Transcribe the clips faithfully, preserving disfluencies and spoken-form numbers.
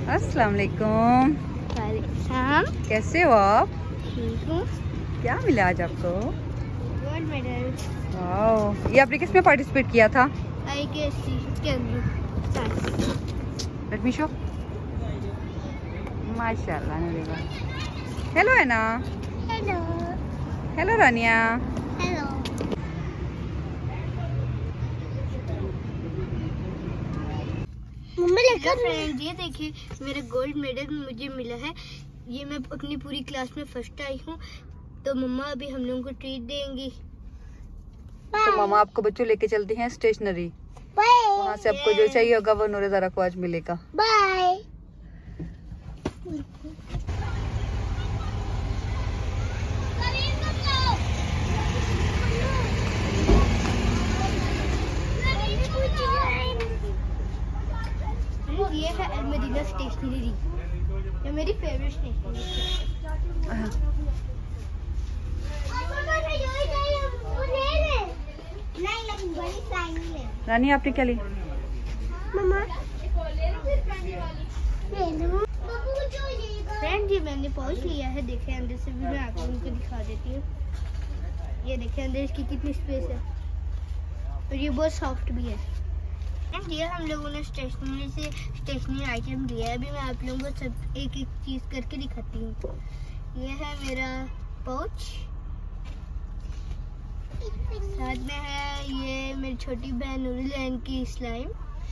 अस्सलाम वालेकुम। कैसे हो आप? ठीक हूँ। क्या मिला आज आपको? Gold medal. वाओ, ये आपने किस में पार्टिसिपेट किया था? आई के एस सी के अंदर। Let me show. माशाल्लाह नूरेबा। हेलो है ना। Hello. Hello Rania. Hello. Mummy लगा फ्रेंड, ये देखिए मेरा गोल्ड मेडल मुझे मिला है। ये मैं अपनी पूरी क्लास में फर्स्ट आई हूँ। तो मम्मा अभी हम लोगों को ट्रीट देंगी। तो मामा आपको बच्चों लेके चलती हैं स्टेशनरी। वहाँ से आपको जो चाहिए होगा वो नूरे ज़रा को आज मिलेगा। बाय। ये है अल-मदीना स्टेशनरी। ये मेरी फेवरेट स्टेशनरी है। रानी आपने क्या ली? फ्रेंड जी मैंने पहुंच लिया है। देखें अंदर से भी मैं आप लोगों को दिखा देती हूँ। ये देखें अंदर इसकी कितनी स्पेस है और ये बहुत सॉफ्ट भी है। फ्रेंड ये हम लोगों ने स्टेशनरी से स्टेशनरी आइटम लिया है। अभी मैं आप लोगों को सब एक एक चीज करके दिखाती हूँ। ये है मेरा पाउच, साथ में है ये मेरी छोटी बहन नूरिलैन की स्लाइम।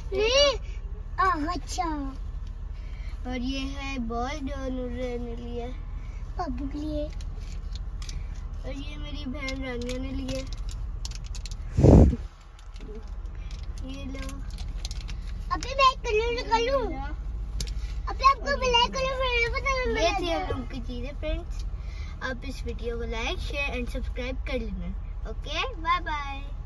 अच्छा। और ये है बॉल जो नूरिलैन ने लिया बाबू के लिए। और ये मेरी बहन रानिया ने लिया। ये लो। अभी मैं कलर निकालूं। अभी आपको ब्लैक कलर फिर पता है। ये थी हम लोग की चीजें फ्रेंड्स। आप इस वीडियो को लाइक शेयर एंड सब्सक्राइब कर लेना। Okay bye bye.